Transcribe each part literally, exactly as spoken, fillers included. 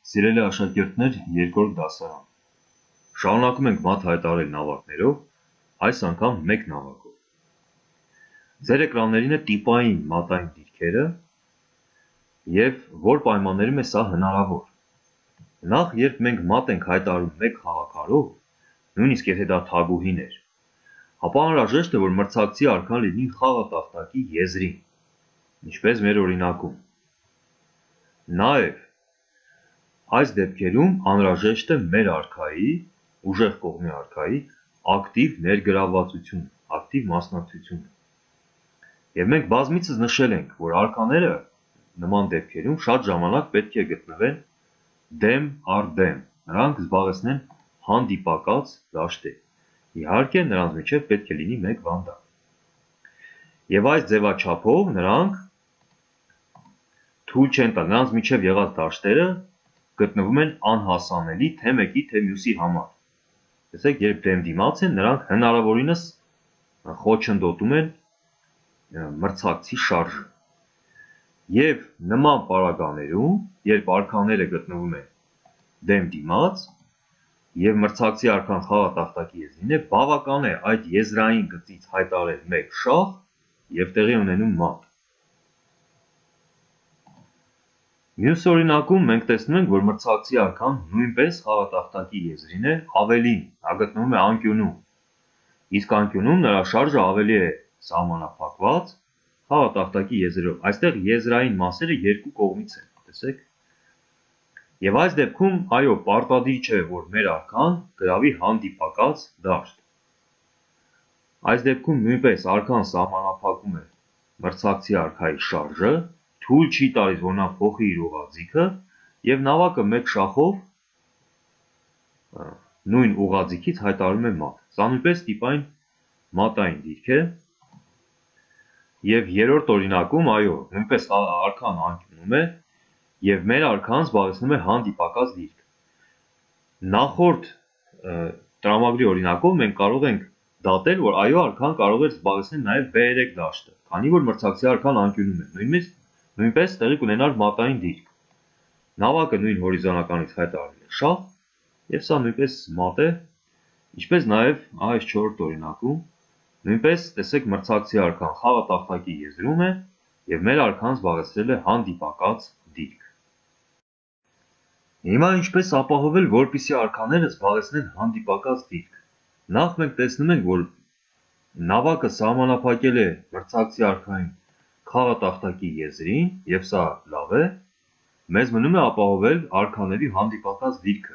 Սիրելի աշակերտներ, երկրորդ դասարան։ Շարունակում ենք մաթ հայտարարել նավակներով, այս անգամ մեկ նավակով։ Ձեր էկրաններին է տիպային մատային դիրքերը և որ պայմաններում է սա հնարավոր։ Նախ, երբ մենք մատ ենք հայտարարում մեկ խաղաքարով, նույնիսկ եթե դա թագուհին էր, ապա անհրաժեշտ է, որ մրցակցի արքան լինի խաղատախտակի եզրին, ինչպես մեր օրինակում։ Նաև այս դեպքերում անհրաժեշտ է մեր արքայի, ուժեղ կողմի արքայի, ակտիվ ներգրավվածություն, ակտիվ մասնակցություն։ Եվ մենք բազմիցս նշել ենք, որ արքաները նման դեպքերում շատ ժամանակ պետք է գտնվեն դեմ առ դեմ, նրանք զբաղեցնեն հանդիպակաց դաշտեր։ Իհարկե, նրանց միջև պետք է լինի մեկ վանդակ։ Եվ այս ձևաչափով նրանք թույլ չեն տա, նրանց միջև եղած դաշտերը գտնվում են անհասանելի թե մեկի, թե մյուսի համար։ Տեսեք, երբ դեմ դիմաց են, նրանք հնարավորինս խոչընդոտում են մրցակցի շարժը։ Եվ նման պարագաներում, երբ արքաները գտնվում են դեմ դիմաց, և մրցակցի արքան խաղատախտակի եզրին է, բավական է այդ եզրային գծից հայտարարել մեկ շախ և տեղի ունենում մատ։ Մյուս օրինակում մենք տեսնում ենք, որ մրցակցի արքան նույնպես խաղատախտակի եզրին է, ավելին, նա գտնվում է անկյունում, իսկ անկյունում նրա շարժը ավելի է սահմանափակված խաղատախտակի եզրով, այստեղ եզրային մասերը երկու կողմից են, տեսեք։ Եվ այս դեպքում, այո, պարտադիր չէ, որ մեր արքան գրավի հանդիպակաց դաշտ։ Այս դեպքում նույնպես արքան սահմանափակում է մրցակցի արքայի շարժը, թույլ չի տալիս, որ նա փոխի իր ուղղաձիգը, և նավակը մեկ շախով նույն ուղղաձիգից հայտարարում է մատ։ Սա նույնպես տիպային մատային դիրք է։ Եվ երրորդ օրինակում, այո, նույնպես արքան անկյունում է, և մեր արքան զբաղեցնում է հանդիպակաց դիրք։ Նախորդ տրամագրի օրինակով մենք կարող ենք դատել, որ այո, արքան կարող է զբաղեցնել նաև բե երեք դաշտը, քանի որ մրցակցի արքան անկյունում է, նույնպես տեղի կունենար մատային դիրք։ Նավակը նույն հորիզոնականից հայտարարել է շախ, և սա նույնպես մատ է, ինչպես նաև այս չորրորդ օրինակում, նույնպես տեսեք մրցակցի արքան խաղատախտակի եզրում է, և մեր արքան զբաղեցրել է հանդիպակաց դիրք։ Հիմա ինչպես ապահովել, որպեսզի արքաները զբաղեցնեն հանդիպակաց դիրք։ Նախ մենք տեսնում ենք, որ նավակը սահմանափակել է մրցակցի արքային խաղատախտակի եզրին, և սա լավ է, մեզ մնում է ապահովել արքաների հանդիպակաց դիրքը։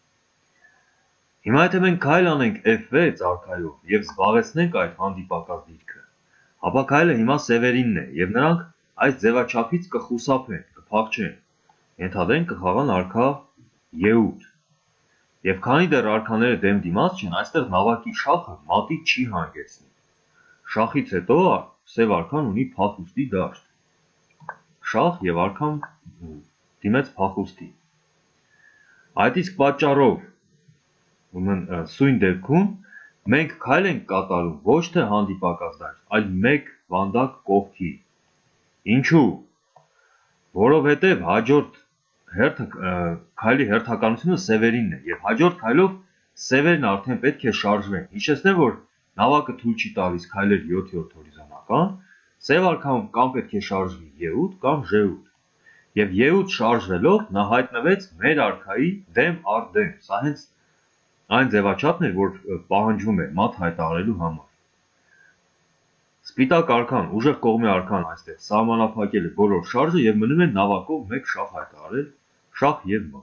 Հիմա եթե մենք քայլ անենք էֆ վեց արքայով և զբաղեցնենք այդ հանդիպակաց դիրքը, ապա քայլը հիմա սևերինն է, և նրանք այս ձևաչափից կխուսափեն, կփախչեն, ենթադրենք կխաղան արքա ե ութ։ Եվ քանի դեռ արքաները դեմ դիմաց չեն, այստեղ նավակի շախը մատի չի հանգեցնի։ Շախից հետո սև արքան ունի փախուստի դաշտ։ Շախ և արքան դիմեց փախուստի։ Այդ իսկ պատճառով, սույն դեպքում, մենք քայլ ենք կատարում ոչ թե հանդիպակաց դաշտ, այլ մեկ վանդակ կողքի։ Ինչու՞։ Որովհետև հաջորդ քայլի հերթականությունը սևերինն է, և հաջորդ քայլով սևերն արդեն պետք է շարժվեն։ Հիշեցնեմ, որ նավակը թույլ չի տալիս քայլել յոթերորդ հորիզոնական, սև արքան կամ պետք է շարժվի ե ութ կամ ժ ութ։ Եվ ե ութ շարժվելով նա հայտնվեց մեր արքայի դեմ առ դեմ։ Սա հենց այն ձևաչափն էր, որ պահանջվում է մատ հայտարարելու համար։ Սպիտակ արքան, ուժեղ կողմի արքան այստեղ սահմանափակել է բոլոր շարժը և մնում է նավակով մեկ շախ հայտարարել, շախ և մատ։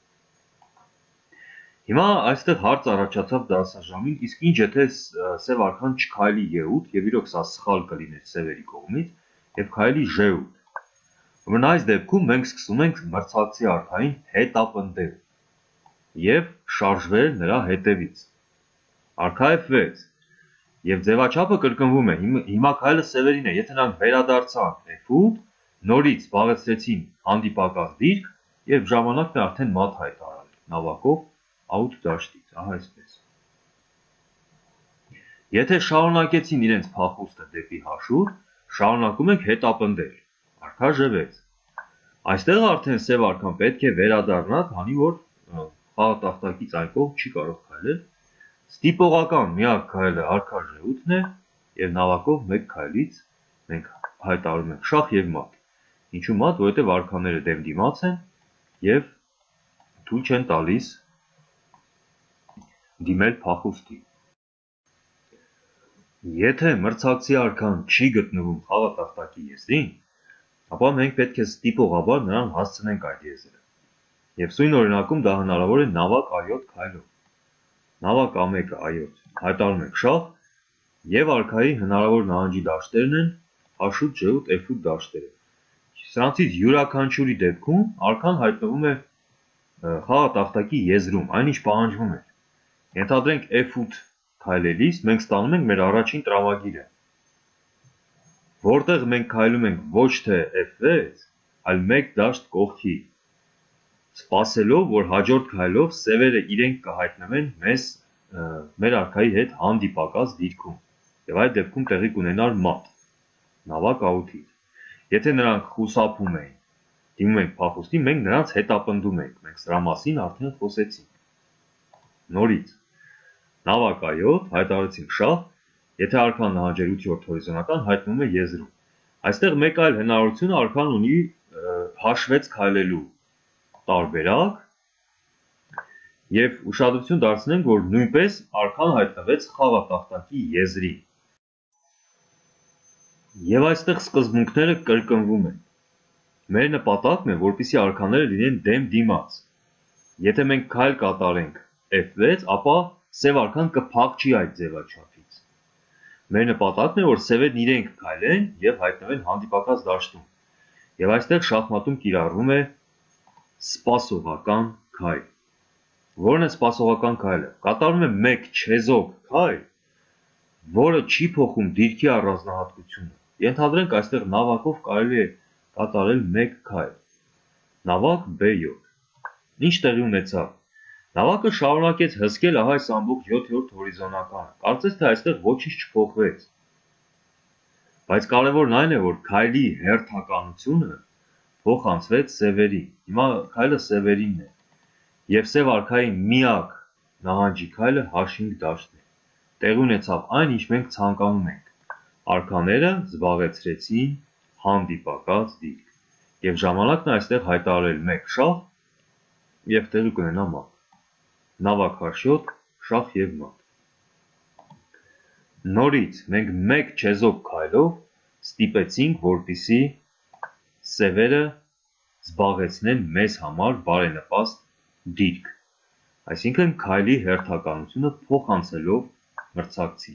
Հիմա այստեղ հարց առաջացավ դասաժամին, իսկ ինչ եթե սև արքան չքայլի ե ութ, և իրոք սա սխալ կլիներ սևերի կողմից, և քայլի ժ ութ։ Ուրեմն այս դեպքում մենք սկսում ենք մրցակցի արքային հետապնդել և շարժվել նրա հետևից։ Արքա էֆ վեց, և ձևաչափը կրկնվում է, հիմա քայլը սևերին է, եթե նրանք վերադարձան էֆ ութ, նորից զբաղեցրեցին հանդիպակաց դիրք և ժամանակն է արդեն մատ հայտարարել նավակով աութ դաշտից, ահա այսպես։ Եթե շարունակեցին իրենց փախուստը դեպի հաշուռ, շարունակում ենք հետապնդել, արքա ժ վեց։ Այստեղ արդեն սև արքան պետք է վերադառնա, քանի որ խաղատախտակից այն կողմ չի կարող քայլել։ Ստիպողական միակ քայլը արքա ժեութն է եւ նավակով մեկ քայլից մենք հայտարարում ենք շախ եւ մատ։ Ինչու մատ, որովհետեւ արքաները դեմ դիմաց են եւ թույլ չեն տալիս դիմել փախուստի։ Եթե մրցակցի արքան չի գտնվում խաղատախտակի եզրին, ապա մենք պետք է ստիպողաբար նրան հասցնենք այդ եզրը։ Եվ սույն օրինակում դա հնարավոր է նավակ այոթ քայլով։ Նավակ ա մեկը այոթ հայտարարում ենք շախ եւ արքայի հնարավոր նահանջի դաշտերն են հաշուտ, ժեութ, էֆ ութ դաշտերը։ Սրանցից յուրաքանչյուրի դեպքում արքան հայտնվում է խաղատախտակի եզրում, այնինչ պահանջվում է։ Ենթադրենք էֆ ութ քայլելիս մենք ստանում ենք մեր առաջին տրամագիրը, որտեղ մենք քայլում ենք ոչ թե էֆ վեց, այլ մեկ դաշտ կողքի, սպասելով, որ հաջորդ քայլով սևերը իրենք կհայտնվեն մեզ մեր արքայի հետ հանդիպակաց դիրքում, եւ այդ դեպքում տեղի կունենար մատ, նավակ աղութից։ Եթե նրանք խուսափում էին, դիմում ենք փախուստի, մենք նրանց հետապնդում ենք, մենք սրա մասին արդեն խոսեցինք։ Նորից նավակ այոթ հայտարարեցինք շախ, եթե արքան նահանջեր ութերորդ հորիզոնական հայտնվում է եզրում։ Այստեղ մեկ այլ հնարավորություն արքան ունի հաշվեց քայլելու տարբերակ եւ ուշադրություն դարձնենք, որ նույնպես արքան հայտնվեց խաղատախտակի եզրին։ Եվ այստեղ սկզբունքները կրկնվում են։ Մեր նպատակն է, որպեսզի արքաները լինեն դեմ դիմաց։ Եթե մենք քայլ կատարենք էֆ վեց, ապա սև արքան կփախչի այդ ձևաչափից։ Մեր նպատակն է, որ սևերն իրենք քայլեն եւ հայտնվեն հանդիպակաց դաշտում։ Եվ այստեղ շախմատում կիրառվում է սպասողական քայլ։ Որն է սպասողական քայլը։ Կատարվում է մեկ չեզոք քայլ, որը չի փոխում դիրքի առանձնահատկությունը։ Ենթադրենք այստեղ նավակով կարելի է կատարել մեկ քայլ։ Նավակ բե յոթ։ Ինչ տեղի ունեցավ։ Նավակը շարունակեց հսկել ահա այս ամբողջ յոթերորդ հորիզոնականը։ Կարծես թե այստեղ ոչինչ չփոխվեց։ Բայց կարևորն այն է, որ քայլի հերթականությունը փոխանցվեց սևերի։ Հիմա քայլը սևերինն է։ Եվ սև արքայի միակ նահանջի քայլը հա հինգ դաշտն է։ Տեղի ունեցավ այն, ինչ մենք ցանկանում ենք։ Արքաները զբաղեցրեցին հանդիպակաց դիրք։ Եվ ժամանակն այստեղ հայտարարել մեկ շախ եւ տեղի կունենա մատ։ Նավակ հա յոթ, շախ եւ մատ։ Նորից մենք մեկ չեզոք քայլով ստիպեցինք, որպեսզի սևերը զբաղեցնեն մեզ համար բարենպաստ դիրք։ Այսինքն քայլի հերթականությունը փոխանցելով մրցակցի։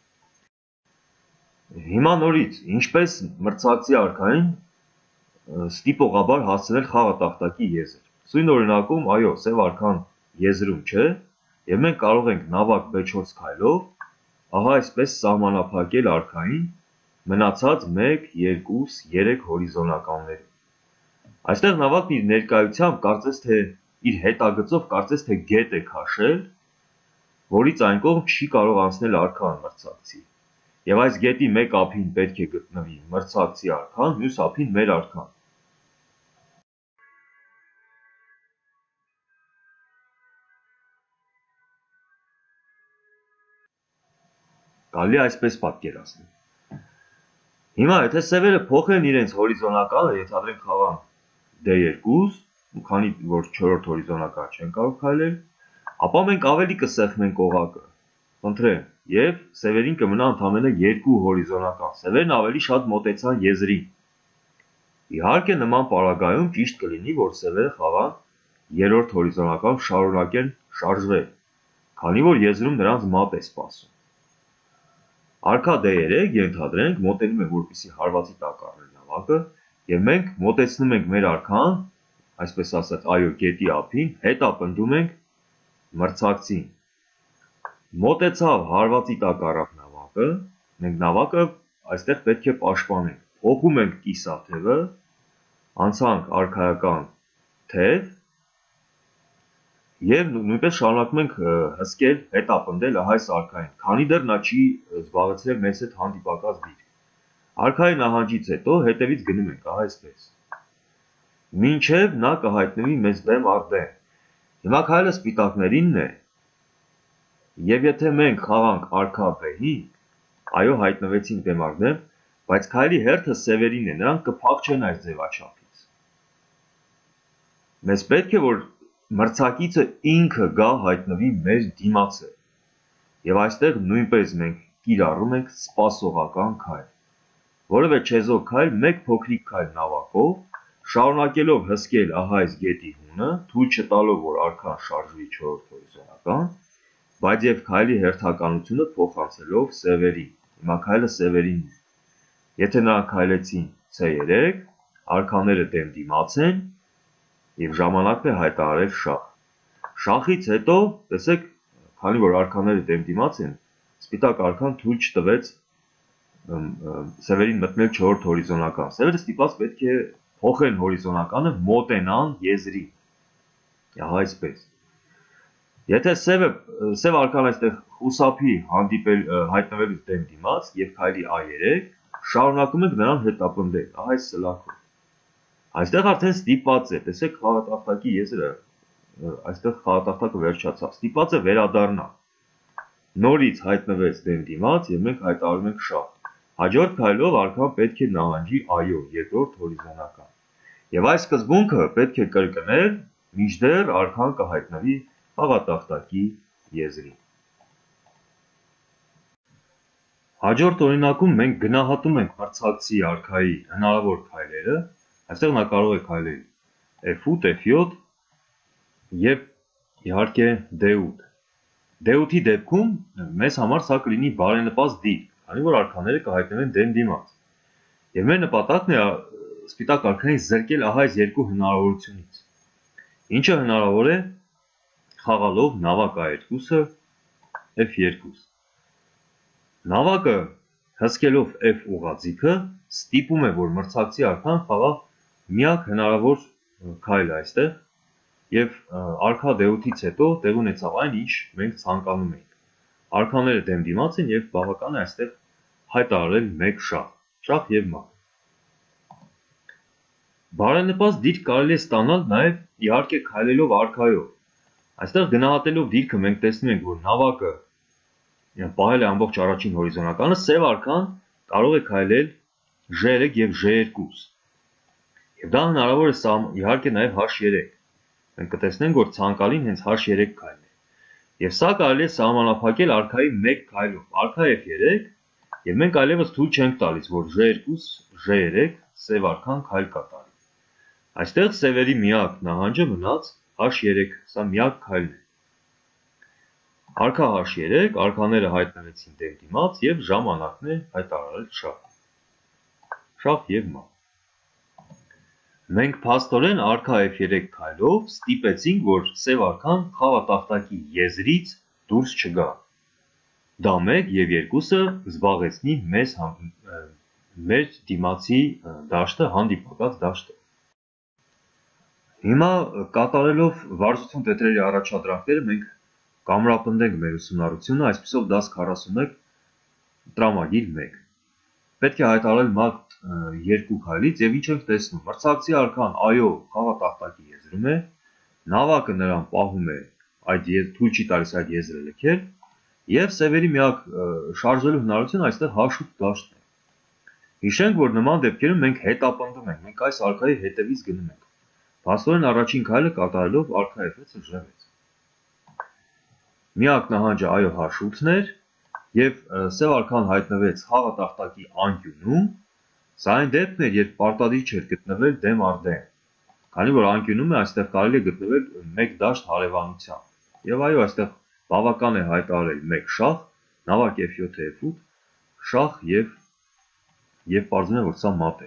Հիմա նորից, ինչպես մրցակցի արքային ստիպողաբար հասցնել խաղատախտակի եզր։ Սույն օրինակում, այո, սև արքան եզրում չէ, եւ մենք կարող ենք նավակ բե չորս քայլով ահա այսպես սահմանափակել արքային մնացած մեկ, երկու, երեք հորիզոնականներում։ Այստեղ նավակն իր ներկայությամբ կարծես թե իր հետագծով կարծես թե գետ է քաշել, որից այն կողմ չի կարող անցնել արքան մրցակցի։ Եվ այս գետի մեկ ափին պետք է գտնվի մրցակցի արքան, մյուս ափին մեր արքան։ Կարելի այսպես պատկերացնել։ Հիմա եթե սևերը փոխեն իրենց հորիզոնականը, ենթադրենք խաղան դե երկու, քանի որ չորրորդ հորիզոնական չեն կարող քայլել, ապա մենք ավելի կսեղմենք օղակը, խնդրեմ, եւ սևերին կմնա ընդամենը երկու հորիզոնական, սևերն ավելի շատ մոտեցան եզրին։ Իհարկե նման պարագայում ճիշտ կլինի, որ սևերը խաղան երրորդ հորիզոնական շարունակեն շարժվել, քանի որ եզրում նրանց մատ է սպասում։ Արքա դե երեք ենթադրենք մոտենում է, որպեսզի հարվածի տակ առնել նավակը, եւ մենք մոտեցնում ենք մեր արքան, այսպես ասած, այո, գետի ափին, հետապնդում ենք մրցակցին։ Մոտեցավ հարվածի տակ առավ նավակը, մենք նավակը այստեղ պետք է պաշտպանենք։ Փոխում ենք կիսաթևը, անցանք արքայական թև եւ նույնպես շարունակում ենք հսկել, հետապնդել ահա այս արքային, քանի դեռ նա չի զբաղեցրել մեզ հետ հանդիպակաց դիրք։ Արքայի նահանջից հետո հետևից գնում ենք ահա այսպես։ մինչև նա կհայտնվի մեզ դեմ արդեն։ Հիմա քայլը սպիտակներինն է, եւ եթե մենք խաղանք արքա բեհի, այո հայտնվեցին դեմ արդեն, բայց քայլի հերթը սևերին է, նրանք կփախչեն այս ձևաչափից։ Մեզ պետք է որ մրցակիցը ինքը գա հայտնվի մեր դիմացը, եւ այստեղ նույնպես մենք կիրառում ենք սպասողական քայլ, որովհետեւ չեզոք քայլ մեկ փոքրիկ քայլ նավակով, շարունակելով հսկել ահա այս գետի հունը, թույլ չտալով որ արքան շարժվի չորրորդ հորիզոնական, բայց եւ քայլի հերթականությունը փոխանցելով սևերին։ Հիմա քայլը սևերինն է։ Եթե նրանք քայլեցին ցե երեք, արքաները դեմ դիմաց են եւ ժամանակն է հայտարարել շախ։ Շախից հետո, տեսեք, քանի որ արքաները դեմ դիմաց են, սպիտակ արքան թույլ չտվեց սևերին մտնել չորրորդ հորիզոնական։ Սևերը ստիպված պետք է փոխեն հորիզոնականը, մոտենան եզրին։ Ահա այսպես։ Եթե սևը սև արքան այստեղ խուսափի հանդիպել հայտնվելուց դեմ դիմաց եւ քայլի ա երեք, շարունակում ենք նրան հետապնդել, ահա այս սլաքով։ Այստեղ արդեն ստիպված է, տեսեք խաղատախտակի եզրը, այստեղ խաղատախտակը վերջացավ, ստիպված է վերադառնալ։ Նորից հայտնվեց դեմ դիմաց եւ մենք հայտարարում ենք շախ։ Հաջորդ քայլով արքան պետք է նահանջի այո, երկրորդ հորիզոնական։ Եվ այս սկզբունքը պետք է կրկնել, մինչդեռ արքան կհայտնվի խաղատախտակի եզրին։ Հաջորդ օրինակում մենք գնահատում ենք մրցակցի արքայի հնարավոր քայլերը, այստեղ նա կարող է քայլել էֆ ութ, էֆ յոթ եւ իհարկե դե ութ։ դե ութի դեպքում մեզ համար սա կլինի բարենպաստ դիրք, քանի որ արքաները կհայտնվեն դեմ դիմաց։ Եվ մեր նպատակն է սպիտակ արքային զրկել ահա այս երկու հնարավորությունից։ Ինչը հնարավոր է խաղալով նավակ ա երկուսը էֆ երկու։ Նավակը հսկելով էֆ ուղղաձիգը ստիպում է որ մրցակցի արքան խաղա միակ հնարավոր քայլը այստեղ եւ արքա դե ութից հետո տեղ ունեցավ այն ինչ մենք ցանկանում ենք։ Արքաները դեմ դիմաց են եւ բավական է այստեղ հայտարարել մեկ շախ, շախ եւ մատ։ Բարենպաստ դիրք կարելի է ստանալ նաեւ իհարկե քայլելով արքայով։ Այստեղ գնահատելով դիրքը մենք տեսնում ենք որ նավակը պահել է ամբողջ առաջին հորիզոնականը, սև արքան կարող է քայլել ժե երեք եւ ժե երկու։ Եվ դա հնարավոր է իհարկե նաեւ հաշ երեք։ Մենք կտեսնենք որ ցանկալին հենց հաշ երեք քայլն է։ Եվ սա կարելի է սահմանափակել արքայի մեկ քայլով, արքա էֆ երեք, եւ մենք այլևս թույլ չենք տալիս, որ ժե երկու, ժե երեք սև արքան քայլ կատարի։ Այստեղ սևերի միակ նահանջը մնաց հաշ երեք, սա միակ քայլն է։ Արքա հաշ երեք, արքաները հայտնվեցին դեմ դիմաց եւ ժամանակն է հայտարարել շախ։ Շախ եւ մատ։ Մենք փաստորեն արքա էֆ երեք քայլով ստիպեցինք, որ սև արքան խաղատախտակի եզրից դուրս չգա։ Դա մեկ եւ երկուսը զբաղեցնի մեզ մեր դիմացի դաշտը, հանդիպակաց դաշտը։ Հիմա կատարելով վարժություն տետրերի առաջադրանքները մենք կամրապնդենք մեր ուսումնառությունը, այսպիսով դաս քառասունմեկ տրամագիր մեկ։ Պետք է հայտարարել մատ երկու քայլից եւ ինչ ենք տեսնում։ Մրցակցի արքան այո խաղատախտակի եզրում է, նավակը նրան պահում է այդ թույլ չի տալիս այդ եզրը լքել եւ սևերի միակ շարժելու հնարավորությունը այստեղ հաշ ութ դաշտն է։ Հիշենք որ նման դեպքերում մենք հետապնդում ենք, մենք այս արքայի հետևից գնում ենք։ Փաստորեն առաջին քայլը կատարելով արքա էֆ ութը ժեվեց։ Միակ նահանջը այո հաշ ութն էր եւ սև արքան հայտնվեց խաղատախտակի անկյունում, սա այն դեպքն էր, երբ պարտադիր չէր գտնվել դեմ արդեն, քանի որ անկյունում է այստեղ կարելի է գտնվել մեկ դաշտ հարևանությամբ։ Եվ այո, այստեղ բավական է հայտարարել մեկ շախ, նավակ էֆ յոթ էֆ ութ, շախ եւ եւ պարզվում է որ սա մատ է։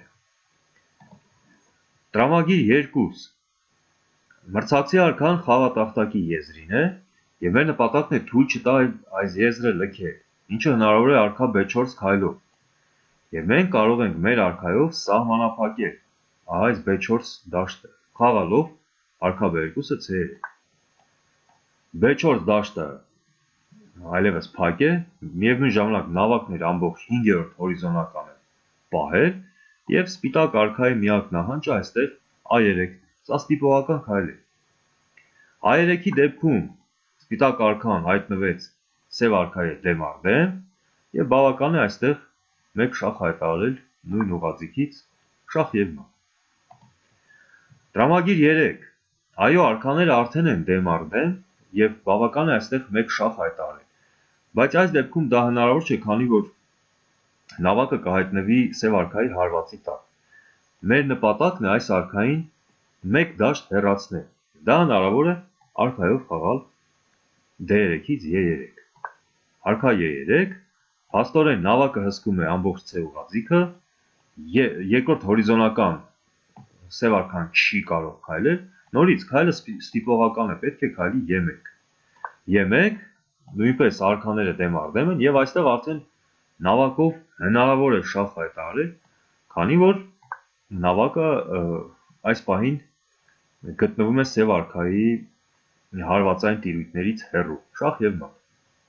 Տրամագիր երկու։ Մրցակցի արքան խաղատախտակի եզրին է եւ մեր նպատակն է թույլ չտալ այս եզրը լքել, ինչը հնարավոր է արքա բե չորս քայլով։ Եվ մենք կարող ենք մեր արքայով սահմանափակել ահա այս բե չորս դաշտը, խաղալով արքա բե երկուսը ցե երեք։ բե չորս դաշտը այլևս փակ է, միևնույն ժամանակ նավակն իր ամբողջ հինգերորդ հորիզոնականը պահել եւ սպիտակ արքայի միակ նահանջը այստեղ ա երեք, սա ստիպողական քայլ է։ ա երեքի դեպքում սպիտակ արքան հայտնվեց սև արքայի դեմ առ դեմ եւ բավական է այստեղ մեկ շախ հայտարարել նույն ուղղաձիգից շախ եւ մատ։ Տրամագիր երեք, այո, արքաները արդեն են դեմ առ դեմ եւ բավական է այստեղ մեկ շախ հայտարարել, բայց այս դեպքում դա հնարավոր չէ, քանի որ նավակը կհայտնվի սև արքայի հարվածի տակ։ Մեր նպատակն է այս արքային մեկ դաշտ հեռացնել, դա հնարավոր է արքայով խաղալ դե երեքից է երեք, արքա է երեք, փաստորեն նավակը հսկում է ամբողջ C ուղղաձիգը, երկրորդ հորիզոնական սև արքան չի կարող քայլել, նորից քայլը ստիպողական է, պետք է քայլի է մեկ, է մեկ, նույնպես արքաները դեմ առ դեմ են եւ այստեղ արդեն նավակով հնարավոր է շախ հայտարարել, քանի որ նավակը այս պահին գտնվում է սև արքայի հարվածային տիրույթներից հեռու, շախ եւ մատ։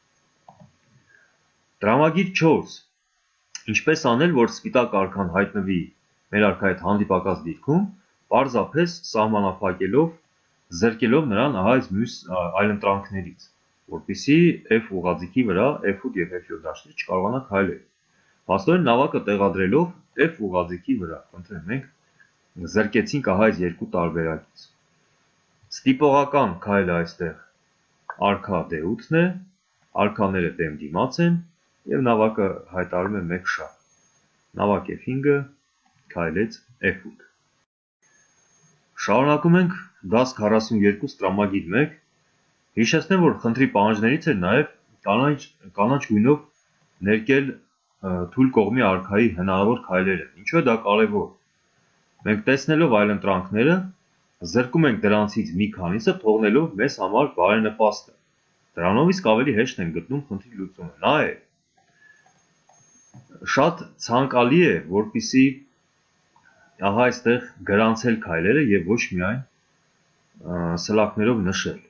Տրամագիր չորս, ինչպես անել, որ սպիտակ արքան հայտնվի մեր արքայի հետ հանդիպակաց դիրքում, պարզապես սահմանափակելով, զրկելով նրան ահա այս մյուս այլընտրանքներից, որպեսզի F ուղղաձիգի վրա F ութ եւ F յոթ դաշտեր չկարողանա քայլել։ Փաստորեն նավակը տեղադրելով F ուղղաձիգի վրա, խնդրեմ, մենք զրկեցինք ահա այս երկու տարբերակից։ Ստիպողական քայլը այստեղ արքա դե ութն է, արքաները դեմ դիմաց են եւ նավակը հայտարարում է մեկ շախ։ Նավակ F հինգը քայլեց F ութ։ Շարունակում ենք դաս քառասունյոթ տրամագիր մեկ, հիշեցնեմ, որ խնդրի պահանջներից էր նաեւ կանաչ, կանաչ գույնով ներկել թույլ կողմի արքայի հնարավոր քայլերը, ինչու է դա կարևոր։ Մենք տեսնելով այլընտրանքները, զրկում ենք դրանցից մի քանիսը, թողնելով մեզ համար բարենպաստը։ Դրանով իսկ ավելի հեշտ ենք գտնում խնդրի լուծումը։ Նա է շատ ցանկալի է, որպեսզի ահա այստեղ գրանցել քայլերը եւ ոչ միայն սլաքներով նշել։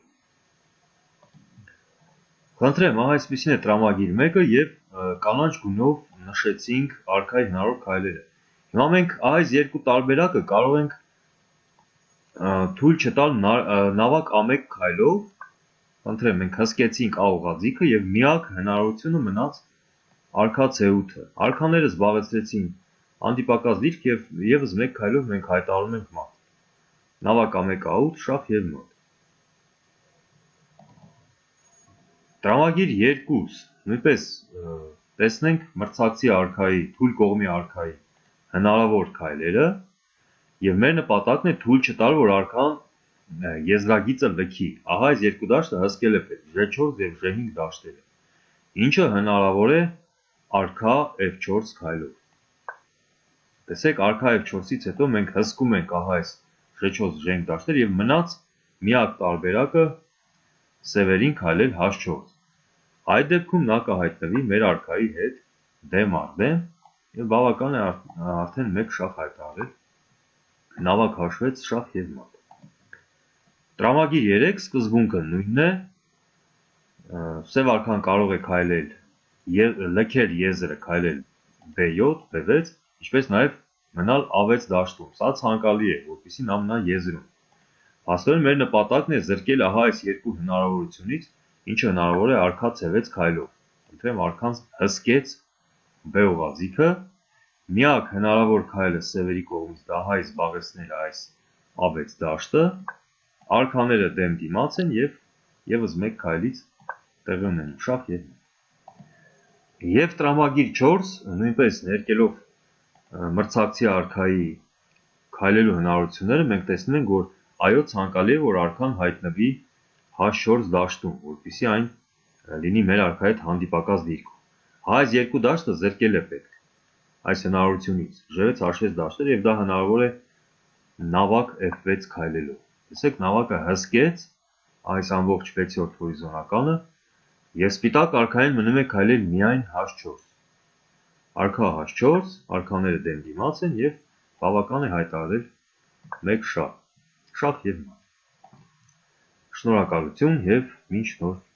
Խնդրեմ, ահա այսպեսին է տրամագիր մեկը եւ կանաչ գույնով նշեցինք արքայի հնարավոր քայլերը։ Հիմա մենք այս երկու տարբերակը կարող ենք թույլ չտալ նավակ ա մեկ քայլով, խնդրեմ, մենք հսկեցինք ա ուղղաձիգը եւ միակ հնարավորությունը մնաց արքա C ութը։ Արքաները զբաղեցրեցին հանդիպակաց դիրք եւ եւս մեկ քայլով մենք հայտարարում ենք մատ։ Նավակ ա մեկ ա ութ շախ եւ մատ։ Տրամագիր երկու, նույնպես տեսնենք մրցակցի արքայի, թույլ կողմի արքայի հնարավոր քայլերը եւ մեր նպատակն է թույլ չտալ, որ արքան եզրագիծը լքի։ Ահա այս երկու դաշտը հսկել է պետք, Ž չորս եւ Ž հինգ դաշտերը, ինչը հնարավոր է արքա F չորս քայլով։ Տեսեք, արքա F չորսից հետո մենք հսկում ենք ահա այս Ž չորս Ž հինգ դաշտեր եւ մնաց միակ տարբերակը սևերին քայլել H չորս։ Այդ դեպքում նա կհայտնվի մեր արքայի հետ դեմ առ դեմ եւ բավական է արդեն մեկ շախ հայտարարել, նավակ հաշվեց շախ եւ մատ։ Տրամագիր երեք սկզբունքը նույնն է, սև արքան կարող է քայլել լքել եզրը քայլել B յոթ, B վեց, ինչպես նաեւ մնալ ա վեց դաշտում։ Սա ցանկալի է, որպեսզի նա մնա եզրում։ Փաստորեն մեր նպատակն է զրկել ահա այս երկու հնարավորությունից, ինչը հնարավոր է արքա C վեց քայլով։ Ընտրեմ արքան հսկեց B ուղղաձիգը, միակ հնարավոր քայլը սևերի կողմից դա հայ զբաղեցնել այս ա վեց դաշտը, արքաները դեմ դիմաց են եւ եւս մեկ քայլից տեղի ունեն շախ եւ Եվ տրամագիր չորս, նույնպես ներկելով մրցակցի արքայի քայլելու հնարավորությունները, մենք տեսնում ենք, որ այո ցանկալի է, որ արքան հայտնվի H չորս դաշտում, որպեսզի այն լինի մեր արքայի հետ հանդիպակաց դիրքում։ Այս երկու դաշտը զրկել է պետք այս հնարավորությունից, Ž վեց H վեց դաշտեր եւ դա հնարավոր է նավակ F վեց քայլելով։ Տեսեք, նավակը հսկեց այս ամբողջ վեցորդ հորիզոնականը եւ սպիտակ արքային մնում է քայլել միայն H չորս։ Արքա H չորս, արքաները դեմ դիմաց են եւ բավական է հայտարարել մեկ շախ, շախ եւ մատ։ Շնորհակալություն եւ մինչ նոր